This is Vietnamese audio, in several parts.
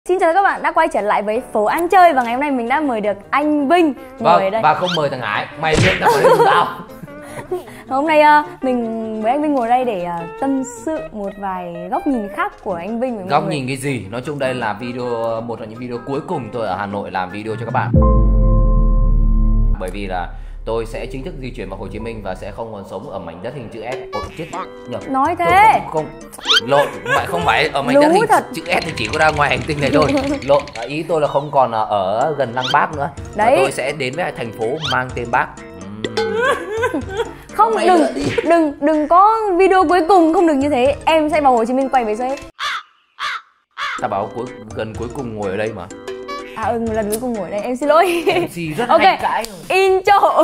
Xin chào các bạn đã quay trở lại với Phố Ăn Chơi và ngày hôm nay mình đã mời được anh Vinh ngồi ở đây. Và không mời thằng Hải, mày biết tao ở đây cùng tao. Hôm nay mình với anh Vinh ngồi đây để tâm sự một vài góc nhìn khác của anh Vinh với mọi Góc người. nhìn cái gì? Nói chung đây là một trong những video cuối cùng tôi ở Hà Nội làm video cho các bạn. Bởi vì là tôi sẽ chính thức di chuyển vào Hồ Chí Minh và sẽ không còn sống ở mảnh đất hình chữ S. Ôi, chết nhầm. Nói thế. Không lộn, không phải ở mảnh đất hình chữ S thì chỉ có ra ngoài hành tinh này thôi. Lộn, ý tôi là không còn ở gần Lăng Bác nữa. Đấy. Và tôi sẽ đến với thành phố mang tên Bác. Không, đừng có video cuối cùng, không được như thế. Em sẽ vào Hồ Chí Minh quay với sếp. Ta bảo gần cuối cùng ngồi ở đây mà. Lần cuối cùng ngồi ở đây, em xin lỗi. MC rất hay cãi rồi. Intro.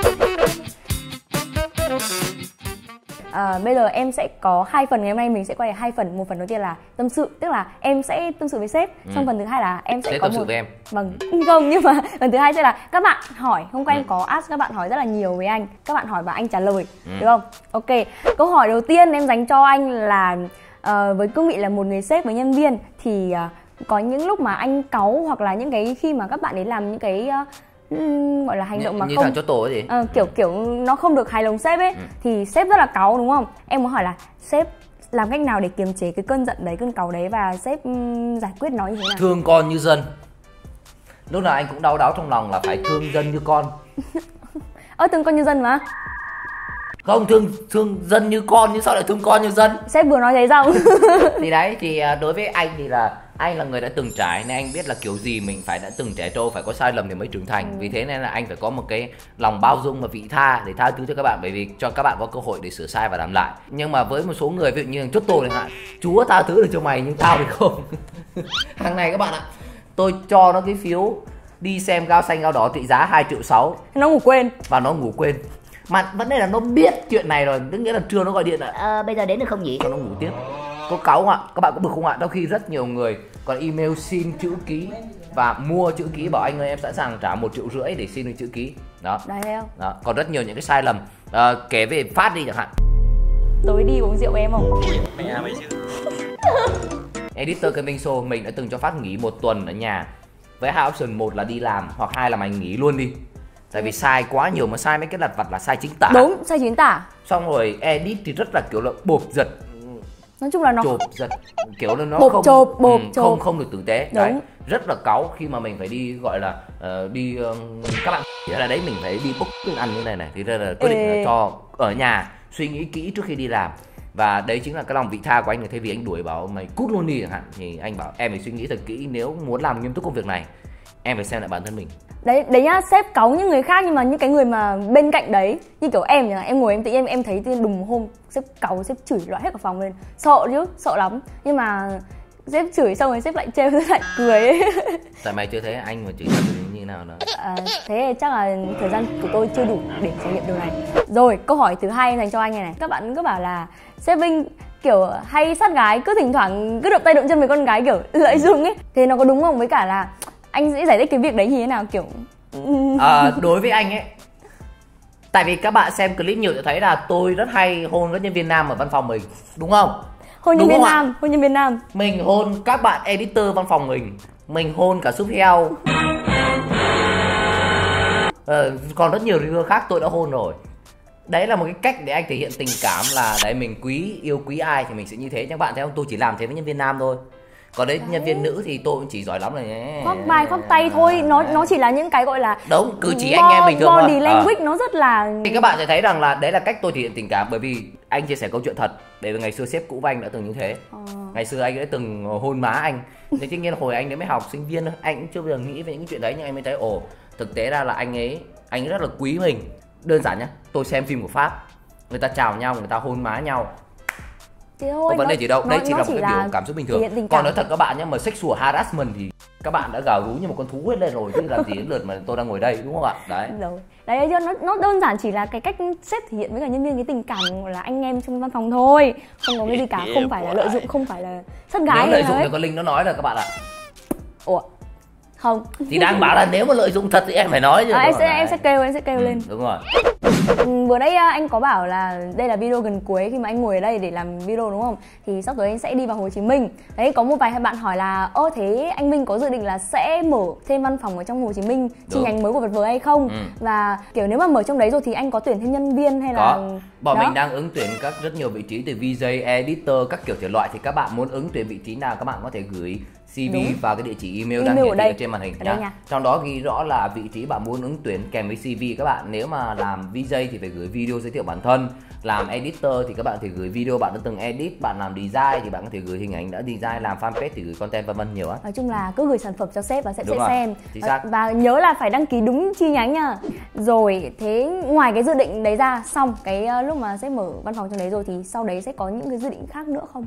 Bây giờ em sẽ có 2 phần, ngày hôm nay mình sẽ quay 2 phần. Một phần đầu tiên là tâm sự, tức là em sẽ tâm sự với sếp. Xong phần thứ hai là em sẽ có tâm sự với em. Vâng, không, nhưng mà phần thứ hai sẽ là các bạn hỏi. Hôm qua em có ask các bạn hỏi rất là nhiều với anh. Các bạn hỏi và anh trả lời, được không? Ok, câu hỏi đầu tiên em dành cho anh là với cương vị là một người sếp với nhân viên thì có những lúc mà anh cáu hoặc là những cái khi mà các bạn ấy làm những cái gọi là hành động mà như không thằng chó tổ ấy gì kiểu nó không được hài lòng sếp ấy thì sếp rất là cáu, đúng không? Em muốn hỏi là sếp làm cách nào để kiềm chế cái cơn giận đấy, cơn cáu đấy, và sếp giải quyết nó như thế nào? Thương con như dân. Lúc nào anh cũng đau đáu trong lòng là phải thương dân như con. Thương con như dân mà. Không, thương dân như con nhưng sao lại thương con như dân? Sếp vừa nói thế xong. Thì đấy, thì đối với anh thì là anh là người đã từng trải nên anh biết là kiểu gì mình phải đã từng trẻ trâu, phải có sai lầm thì mới trưởng thành. Vì thế nên là anh phải có một cái lòng bao dung và vị tha để tha thứ cho các bạn, bởi vì cho các bạn có cơ hội để sửa sai và làm lại. Nhưng mà với một số người ví dụ như chốt tổ chẳng hạn, Chúa tha thứ được cho mày nhưng tao thì không. Hàng này các bạn ạ, tôi cho nó cái phiếu đi xem Gao Xanh Gao Đỏ trị giá 2,6 triệu. Nó ngủ quên. Và nó ngủ quên. Mà vấn đề là nó biết chuyện này rồi, tức nghĩa là trưa nó gọi điện là bây giờ đến được không nhỉ? cho nó ngủ tiếp. Có cáu không ạ? Các bạn có bực không ạ? Đôi khi rất nhiều người còn email xin chữ ký và mua chữ ký, bảo anh ơi em sẵn sàng trả 1,5 triệu để xin được chữ ký. Đó. Đó. Còn rất nhiều những cái sai lầm. Kể về Phát đi chẳng hạn. Tối đi uống rượu với em không? Mày chứ. Editor Kênh Minh Show mình đã từng cho Phát nghỉ 1 tuần ở nhà với 2 option, một là đi làm hoặc 2 là mày nghỉ luôn đi. Tại vì sai quá nhiều, mà sai mấy cái lặt vặt là sai chính tả. Đúng, sai chính tả. Xong rồi edit thì rất là kiểu là bộp giật. Nói chung là nó chộp giật, kiểu là nó không được tử tế. Đấy, rất là cáu khi mà mình phải đi gọi là các bạn là đấy, mình phải đi booking ăn như này thì đây là quyết định là cho ở nhà suy nghĩ kỹ trước khi đi làm. Và đấy chính là cái lòng vị tha của anh. Thay vì anh đuổi bảo mày cút luôn đi chẳng hạn, thì anh bảo em phải suy nghĩ thật kỹ, nếu muốn làm nghiêm túc công việc này em phải xem lại bản thân mình. Đấy nhá, sếp cáu những người khác nhưng mà những cái người mà bên cạnh đấy, như kiểu em nhá, em ngồi em tự nhiên em thấy đùng hôm sếp cáu, sếp chửi loại hết cả phòng lên, sợ chứ, sợ lắm. Nhưng mà sếp chửi xong rồi sếp lại trêu, sếp lại cười ấy. Tại mày chưa thấy anh mà chửi như thế nào nữa. Thế chắc là thời gian của tôi chưa đủ để trải nghiệm điều này. Rồi, câu hỏi thứ hai dành cho anh này. Các bạn cứ bảo là sếp Vinh kiểu hay sát gái, cứ thỉnh thoảng cứ động tay động chân với con gái, kiểu lợi dụng ấy. Thế nó có đúng không? Với cả là anh sẽ giải thích cái việc đấy như thế nào, kiểu đối với anh ấy, tại vì các bạn xem clip nhiều sẽ thấy là tôi rất hay hôn các nhân viên nam ở văn phòng mình, đúng không? Hôn nhân viên nam, hôn nhân viên nam. Mình hôn các bạn editor văn phòng mình hôn cả súp heo. Còn rất nhiều reviewer khác tôi đã hôn rồi. Đấy là một cái cách để anh thể hiện tình cảm, là đấy mình yêu quý ai thì mình sẽ như thế. Các bạn thấy không, tôi chỉ làm thế với nhân viên nam thôi. Còn đấy nhân viên nữ thì tôi cũng chỉ giỏi lắm này, khoác vai khoác tay thôi, nó chỉ là những cái gọi là đúng cử chỉ anh em bình thường thôi. Body language nó rất là, thì các bạn sẽ thấy rằng là đấy là cách tôi thể hiện tình cảm, bởi vì anh chia sẻ câu chuyện thật. Bởi vì ngày xưa sếp cũ của anh đã từng như thế. Ngày xưa anh đã từng hôn má anh. Thế tất nhiên hồi anh mới học sinh viên thôi, anh cũng chưa bao giờ nghĩ về những chuyện đấy, nhưng anh mới thấy thực tế ra là anh rất là quý mình. Đơn giản nhá, tôi xem phim của Pháp, người ta chào nhau, người ta hôn má nhau, không vấn đề gì đâu. Đây chỉ là một cái điều cảm xúc bình thường. Còn nói thật các bạn nhé, mà sexual harassment thì các bạn đã gào rú như một con thú hết lên rồi, chứ làm gì đến lượt mà tôi đang ngồi đây, đúng không ạ? Đấy nó đơn giản chỉ là cái cách sếp thể hiện với cả nhân viên cái tình cảm là anh em trong văn phòng thôi, không có cái gì cả, không phải là lợi dụng, không phải là sát gái. Nếu lợi dụng thì con Linh nó nói là các bạn ạ. Không. Thì đang bảo là nếu mà lợi dụng thật thì em phải nói chứ. Em sẽ kêu lên. Đúng rồi. Vừa nãy anh có bảo là đây là video gần cuối khi mà anh ngồi ở đây để làm video đúng không? Thì sắp tới anh sẽ đi vào Hồ Chí Minh. Đấy, có một vài bạn hỏi là thế anh Minh có dự định là sẽ mở thêm văn phòng ở trong Hồ Chí Minh chi nhánh mới của Vật Vờ hay không? Và kiểu nếu mà mở trong đấy rồi thì anh có tuyển thêm nhân viên hay là bọn mình đang ứng tuyển rất nhiều vị trí từ VJ, editor, các kiểu thể loại. Thì các bạn muốn ứng tuyển vị trí nào các bạn có thể gửi CV vào cái địa chỉ email đang hiển thị ở trên màn hình nhá. Trong đó ghi rõ là vị trí bạn muốn ứng tuyển kèm với CV các bạn. Nếu mà làm VJ thì phải gửi video giới thiệu bản thân. Làm editor thì các bạn thể gửi video bạn đã từng edit. Bạn làm design thì bạn có thể gửi hình ảnh đã design. Làm fanpage thì gửi content vân vân nhiều á. Nói chung là cứ gửi sản phẩm cho sếp và sẽ xem. Và nhớ là phải đăng ký đúng chi nhánh nha. Rồi thế ngoài cái dự định đấy ra, xong cái lúc mà sếp mở văn phòng trong đấy rồi thì sau đấy sẽ có những cái dự định khác nữa không?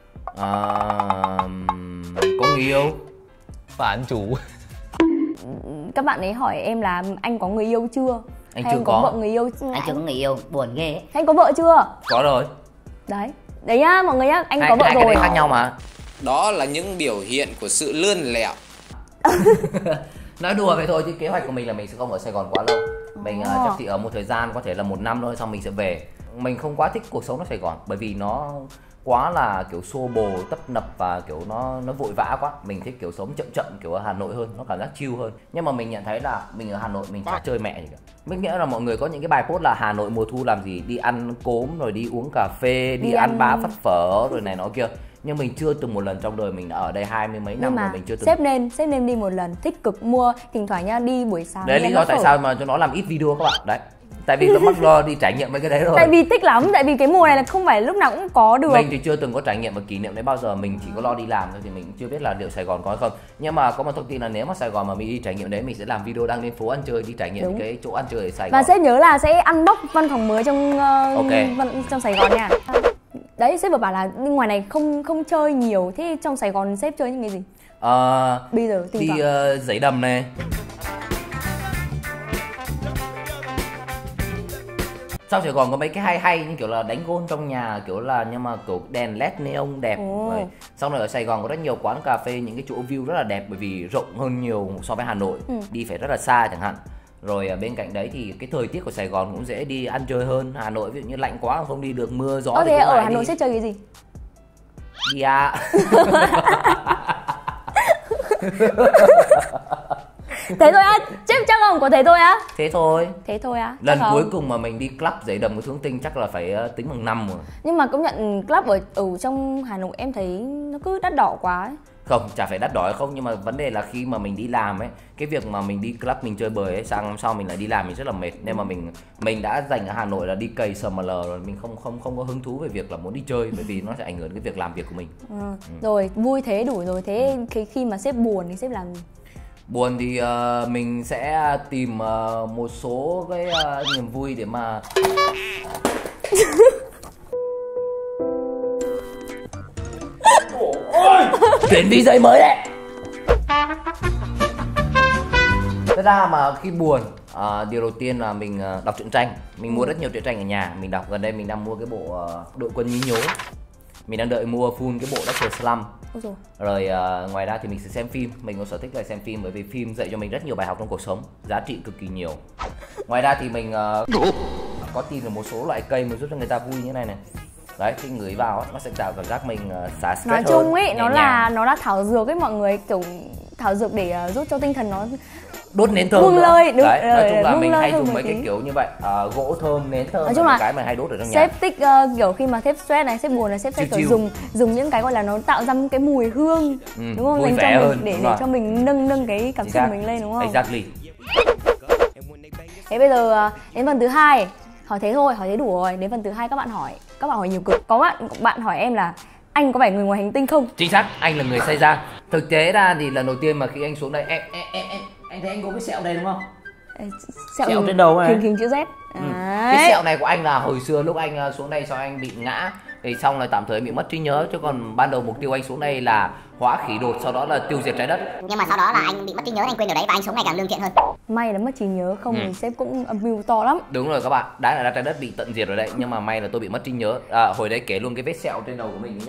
Có người yêu. Phản chủ. Các bạn ấy hỏi em là anh có người yêu chưa? Anh hay chưa anh có vợ người yêu chưa? Anh chưa có người yêu, buồn ghê ấy. Anh có vợ chưa? Có rồi. Đấy nhá mọi người nhá, anh có vợ hai rồi. cái đấy khác nhau mà. Đó là những biểu hiện của sự lươn lẹo. Nói đùa vậy thôi chứ kế hoạch của mình là mình sẽ không ở Sài Gòn quá lâu. Mình chắc chỉ ở một thời gian, có thể là 1 năm thôi, xong mình sẽ về. Mình không quá thích cuộc sống ở Sài Gòn bởi vì nó quá là kiểu xô bồ, tấp nập và kiểu nó vội vã quá. Mình thích kiểu sống chậm chậm kiểu ở Hà Nội hơn, nó cảm giác chill hơn. Nhưng mà mình nhận thấy là mình ở Hà Nội mình chả chơi mẹ gì cả. Mình nghĩa là mọi người có những cái bài post là Hà Nội mùa thu làm gì, đi ăn cốm rồi đi uống cà phê, đi ăn bá phất phở rồi này nọ kia. Nhưng mình chưa từng một lần trong đời mình đã ở đây 20 mấy năm rồi mình chưa từng. Sếp nên đi một lần, tích cực mua thỉnh thoảng nha, đi buổi sáng. Đấy lý do tại sao mà cho nó làm ít video các bạn. Đấy. Tại vì nó mắc lo đi trải nghiệm mấy cái đấy rồi. Tại vì thích lắm, tại vì cái mùa này là không phải lúc nào cũng có được. Mình thì chưa từng có trải nghiệm và kỷ niệm đấy bao giờ, mình chỉ có lo đi làm thôi thì mình chưa biết là liệu Sài Gòn có hay không. Nhưng mà có một thông tin là nếu mà Sài Gòn mà mình đi trải nghiệm đấy, mình sẽ làm video đăng lên phố ăn chơi, đi trải nghiệm cái chỗ ăn chơi ở Sài Gòn. Và sếp nhớ là sẽ unbox văn phòng mới trong Sài Gòn nha. Đấy, sếp vừa bảo là ngoài này không chơi nhiều, thế trong Sài Gòn sếp chơi những cái gì? Bây giờ đi giấy đầm này. Sau Sài Gòn có mấy cái hay như kiểu là đánh gôn trong nhà, kiểu là nhưng mà kiểu đèn led neon đẹp. Xong rồi ở Sài Gòn có rất nhiều quán cà phê, những cái chỗ view rất là đẹp bởi vì rộng hơn nhiều so với Hà Nội. Đi phải rất là xa chẳng hạn. Rồi bên cạnh đấy thì cái thời tiết của Sài Gòn cũng dễ đi ăn chơi hơn. Hà Nội ví dụ như lạnh quá không đi được, mưa gió. Thế ở Hà Nội sẽ chơi cái gì? Bia. Thế thôi á? Chắc không có thế thôi á? Thế thôi á? Lần cuối cùng mà mình đi club giấy đầm của Thương Tinh chắc là phải tính bằng năm rồi. Nhưng mà công nhận club ở trong Hà Nội em thấy nó cứ đắt đỏ quá ấy. Không, chả phải đắt đỏ hay không, nhưng mà vấn đề là khi mà mình đi làm ấy, cái việc mà mình đi club mình chơi bời ấy, sang hôm sau mình lại đi làm mình rất là mệt. Nên mà mình đã dành ở Hà Nội là đi cày SML rồi, mình không có hứng thú về việc là muốn đi chơi bởi vì nó sẽ ảnh hưởng đến cái việc làm việc của mình. Rồi, vui thế đủ rồi. Thế khi mà sếp buồn thì sếp làm gì? Buồn thì mình sẽ tìm một số cái niềm vui để mà chuyển VJ mới đấy. Thật ra mà khi buồn, điều đầu tiên là mình đọc truyện tranh. Mình mua rất nhiều truyện tranh ở nhà, mình đọc. Gần đây mình đang mua cái bộ Đội Quân Nhí Nhố. Mình đang đợi mua full cái bộ Doctor Slump. Rồi ngoài ra thì mình sẽ xem phim. Mình có sở thích là xem phim bởi vì phim dạy cho mình rất nhiều bài học trong cuộc sống, giá trị cực kỳ nhiều. Ngoài ra thì mình có tìm được một số loại cây mà giúp cho người ta vui như thế này này. Đấy, khi ngửi vào nó sẽ tạo cảm giác mình xả stress hơn. Nói chung ấy, nó là thảo dược ấy mọi người, kiểu thảo dược để giúp cho tinh thần nó đốt nến thơm. Buông lơi, đúng. Đấy, nói chung là mình hay dùng mấy cái kiểu như vậy, gỗ thơm, nến thơm, nói chung là cái mà hay đốt ở trong nhà. Sếp thích kiểu khi mà sếp stress này, sếp buồn này, sếp sẽ kiểu dùng những cái gọi là nó tạo ra cái mùi hương, đúng không? Vui dành vẻ cho hơn, mình để cho mình nâng cái cảm xúc mình lên, đúng không? Exactly. Thế bây giờ đến phần thứ hai, hỏi thế đủ rồi. Đến phần thứ hai các bạn hỏi nhiều cực. Có bạn hỏi em là anh có phải người ngoài hành tinh không? Chính xác, anh là người xây ra. Thực tế ra thì lần đầu tiên mà khi anh xuống đây, anh thấy anh có cái sẹo đây đúng không? Sẹo trên đầu này, hình chữ Z. Cái sẹo này của anh là hồi xưa lúc anh xuống đây sau anh bị ngã thì xong là tạm thời bị mất trí nhớ, chứ còn ban đầu mục tiêu anh xuống đây là hóa khỉ đột, sau đó là tiêu diệt trái đất. Nhưng mà sau đó là anh bị mất trí nhớ, anh quên điều đấy và anh sống ngày càng lương thiện hơn. May là mất trí nhớ, không thì sếp cũng âm mưu to lắm. Đúng rồi các bạn, đã là trái đất bị tận diệt rồi đấy, nhưng mà may là tôi bị mất trí nhớ. Hồi đấy kể luôn cái vết sẹo trên đầu của mình nhá.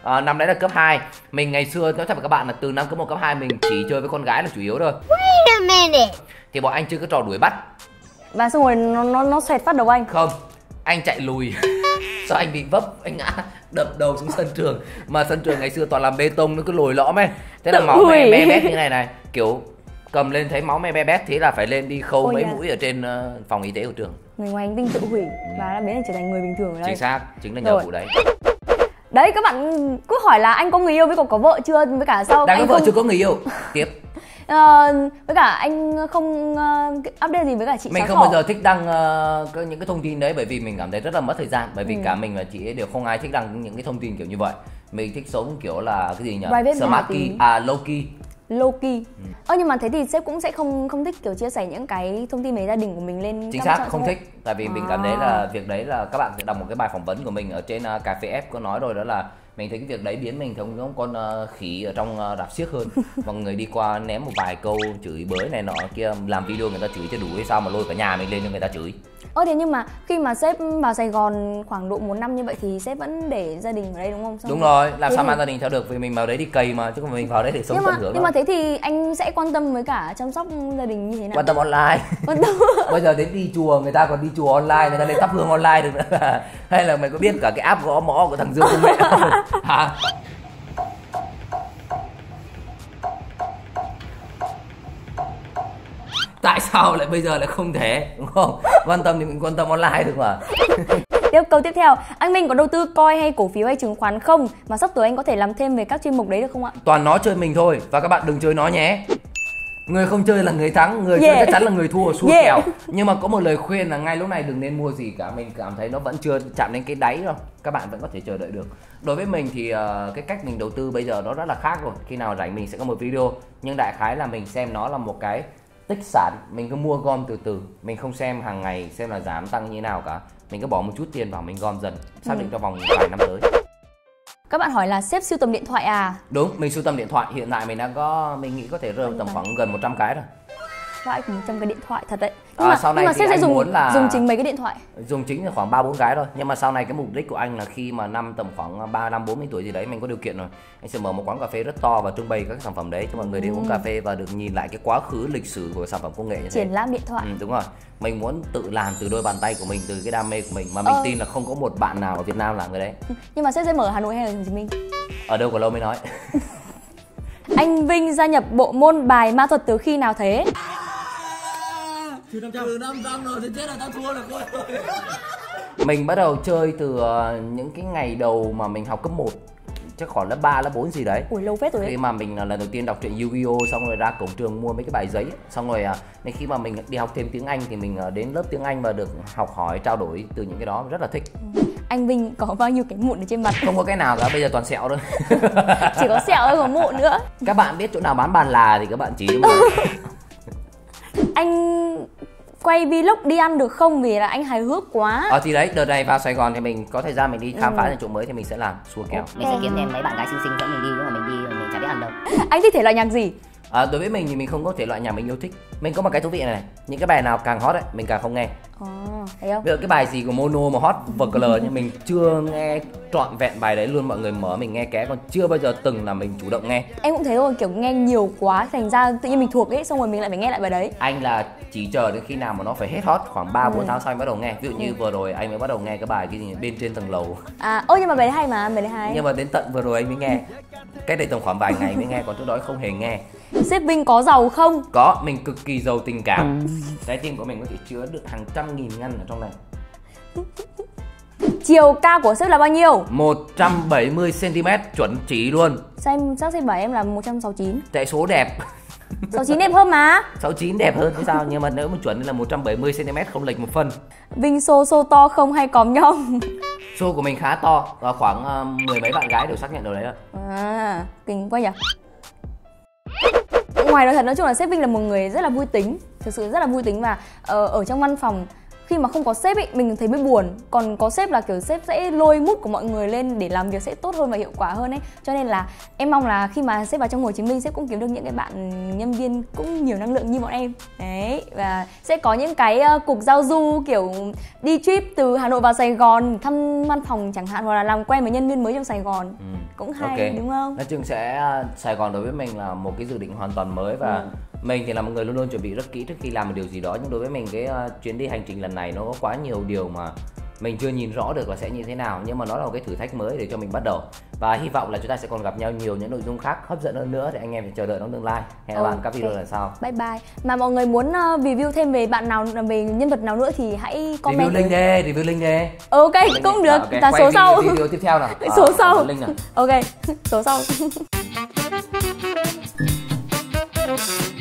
Năm đấy là cấp 2. Mình ngày xưa nói thật với các bạn là từ năm cấp 1 cấp 2 mình chỉ chơi với con gái là chủ yếu thôi. Thì bọn anh chơi cái trò đuổi bắt. Và xong rồi nó xoẹt phát đầu anh. Không, anh chạy lùi. Sao anh bị vấp, anh ngã đập đầu xuống sân trường. Mà sân trường ngày xưa toàn làm bê tông, nó cứ lồi lõm ấy. Thế là máu me be bét như này, kiểu cầm lên thấy máu me be bét, thế là phải lên đi khâu mấy mũi ở trên phòng y tế của trường. Người ngoài hành tinh tự hủy và đã biến thành trở thành người bình thường ở đây. Chính xác, chính là nhờ vụ đấy. Đấy, các bạn cứ hỏi là anh có người yêu với có vợ chưa, với cả sao đang anh có vợ không... chưa có người yêu. Tiếp. Với cả anh không update gì với cả chị. Mình không bao giờ thích đăng những cái thông tin đấy, bởi vì mình cảm thấy rất là mất thời gian. Bởi vì cả mình và chị ấy đều không ai thích đăng những cái thông tin kiểu như vậy. Mình thích sống kiểu là cái gì nhỉ? Smart key, low key. Low key. Nhưng mà thế thì sếp cũng sẽ không thích kiểu chia sẻ những cái thông tin về gia đình của mình lên. Chính xác, không thích. Tại vì mình cảm thấy là việc đấy là các bạn sẽ đọc một cái bài phỏng vấn của mình ở trên Cà Phê F có nói rồi, đó là mình thấy cái việc đấy biến mình giống con khỉ ở trong rạp xiếc hơn. Mọi người đi qua ném một vài câu chửi bới này nọ kia, làm video người ta chửi cho đủ hay sao mà lôi cả nhà mình lên cho người ta chửi. Thế nhưng mà khi mà sếp vào Sài Gòn khoảng độ 1 năm như vậy thì sếp vẫn để gia đình ở đây đúng không? Đúng rồi, làm sao mang gia đình theo được, vì mình vào đấy đi cày mà, chứ không mình vào đấy để sống tận hưởng. Nhưng mà thế thì anh sẽ quan tâm với cả chăm sóc gia đình như thế nào? Quan tâm online. Bây giờ đến đi chùa, người ta còn đi chùa online, người ta lên thắp hương online được nữa. Hay là mày có biết cả cái app gõ mõ của thằng Dương Công Nghệ không? Hả? Tại sao lại bây giờ lại không thể, đúng không? Quan tâm thì mình quan tâm online được mà. Câu tiếp theo, anh Minh có đầu tư coin hay cổ phiếu hay chứng khoán không? Mà sắp tới anh có thể làm thêm về các chuyên mục đấy được không ạ? Toàn nó chơi mình thôi, và các bạn đừng chơi nó nhé. Người không chơi là người thắng, người chơi chắc chắn là người thua, xui kèo. Nhưng mà có một lời khuyên là ngay lúc này đừng nên mua gì cả. Mình cảm thấy nó vẫn chưa chạm đến cái đáy đâu. Các bạn vẫn có thể chờ đợi được. Đối với mình thì cái cách mình đầu tư bây giờ nó rất là khác rồi. Khi nào rảnh mình sẽ có một video. Nhưng đại khái là mình xem nó là một cái tích sản. Mình cứ mua gom từ từ. Mình không xem hàng ngày xem là giảm tăng như thế nào cả. Mình cứ bỏ một chút tiền vào, mình gom dần, xác định cho vòng vài năm tới. Các bạn hỏi là sếp sưu tầm điện thoại à? Đúng, mình sưu tầm điện thoại. Hiện tại mình đang có, mình nghĩ có thể rơi tầm khoảng gần 100 cái rồi. Vãi, 100 cái điện thoại thật đấy. Sau này sếp sẽ muốn là dùng chính mấy cái điện thoại. Dùng chính là khoảng 3-4 cái thôi. Nhưng mà sau này cái mục đích của anh là khi mà năm tầm khoảng 35-40 tuổi gì đấy, mình có điều kiện rồi, anh sẽ mở một quán cà phê rất to và trưng bày các sản phẩm đấy cho mọi người đến uống cà phê và được nhìn lại cái quá khứ lịch sử của sản phẩm công nghệ như thế. Triển lãm điện thoại. Đúng rồi. Mình muốn tự làm từ đôi bàn tay của mình, từ cái đam mê của mình, mà mình tin là không có một bạn nào ở Việt Nam làm cái đấy. Nhưng mà sếp sẽ mở ở Hà Nội hay ở Hồ Chí Minh? Ở đâu còn lâu mới nói. Anh Vinh gia nhập bộ môn bài ma thuật từ khi nào thế? Từ 500 rồi thì chết là tao thua rồi coi. Mình bắt đầu chơi từ những cái ngày đầu mà mình học cấp 1, chắc khoảng lớp 3, lớp 4 gì đấy. Ủa lâu phết rồi đấy. Khi mà mình lần đầu tiên đọc truyện Yu-Gi-Oh, xong rồi ra cổng trường mua mấy cái bài giấy, xong rồi nên khi mà mình đi học thêm tiếng Anh thì mình đến lớp tiếng Anh và được học hỏi, trao đổi từ những cái đó, rất là thích. Anh Vinh có bao nhiêu cái mụn ở trên mặt? Không có cái nào cả, bây giờ toàn sẹo thôi. Chỉ có sẹo thôi, có mụn nữa. Các bạn biết chỗ nào bán bàn là thì các bạn chỉ cho mình. Anh quay vlog đi ăn được không, vì là anh hài hước quá. Thì đấy, đợt này vào Sài Gòn thì mình có thời gian mình đi khám phá những chỗ mới thì mình sẽ làm xua kèo. Mình sẽ kiếm thêm mấy bạn gái xinh xinh dẫn mình đi, nhưng mà mình đi mình chả biết ăn đâu. Anh thích thể loại nhạc gì? Đối với mình thì mình không có thể loại nhạc mình yêu thích. Mình có một cái thú vị này, những cái bài nào càng hot ấy mình càng không nghe. Thấy không? Bây giờ cái bài gì của Mono mà hot vật lờ nhưng mình chưa nghe trọn vẹn bài đấy luôn, mọi người mở mình nghe ké, còn chưa bao giờ từng là mình chủ động nghe. Em cũng thế thôi, kiểu nghe nhiều quá thành ra tự nhiên mình thuộc ấy, xong rồi mình lại phải nghe lại bài đấy. Anh là chỉ chờ đến khi nào mà nó phải hết hot khoảng 3-4 tháng sau anh bắt đầu nghe. Ví dụ như vừa rồi anh mới bắt đầu nghe cái bài cái gì bên trên tầng lầu. Nhưng mà bài đấy hay mà, bài đấy hay. Nhưng mà đến tận vừa rồi anh mới nghe. Cái này tầm khoảng vài ngày mới nghe, còn trước đó không hề nghe. Sếp Vinh có giàu không? Có, mình cực kỳ giàu tình cảm. Trái tim của mình có thể chứa được hàng trăm nghìn ngăn ở trong này. Chiều cao của sếp là bao nhiêu? 170 cm chuẩn chỉ luôn. Chắc sếp bảo em là 169. Tại số đẹp. 69 đẹp hơn mà. 69 đẹp hơn thế sao? Nhưng mà nếu mà chuẩn thì là 170 cm, không lệch một phân. Vinh xô to không hay còm nhom? Show của mình khá to và khoảng mười mấy bạn gái đều xác nhận điều đấy rồi. Kinh quá nhỉ. Ngoài nói thật, nói chung là sếp Vinh là một người rất là vui tính, thực sự rất là vui tính, và ở trong văn phòng khi mà không có sếp ấy mình thấy mới buồn, còn có sếp là kiểu sếp sẽ lôi mood của mọi người lên để làm việc sẽ tốt hơn và hiệu quả hơn ấy. Cho nên là em mong là khi mà sếp vào trong Hồ Chí Minh, sếp cũng kiếm được những cái bạn nhân viên cũng nhiều năng lượng như bọn em đấy, và sẽ có những cái cuộc giao du kiểu đi trip từ Hà Nội vào Sài Gòn, thăm văn phòng chẳng hạn, hoặc là làm quen với nhân viên mới trong Sài Gòn. cũng hay, Ok. đúng không? Nói chung sẽ Sài Gòn đối với mình là một cái dự định hoàn toàn mới và mình thì là một người luôn luôn chuẩn bị rất kỹ trước khi làm một điều gì đó, nhưng đối với mình cái chuyến đi hành trình lần này nó có quá nhiều điều mà mình chưa nhìn rõ được là sẽ như thế nào, nhưng mà nó là một cái thử thách mới để cho mình bắt đầu và hy vọng là chúng ta sẽ còn gặp nhau nhiều những nội dung khác hấp dẫn hơn nữa thì anh em phải chờ đợi trong tương lai. Hẹn gặp bạn các video lần sau. Bye bye. Mà mọi người muốn review thêm về bạn nào, về nhân vật nào nữa thì hãy comment. Review link đi. Ok, cũng được. Là số sau. Video tiếp theo nào. Số sau. Link nào. Ok, số sau.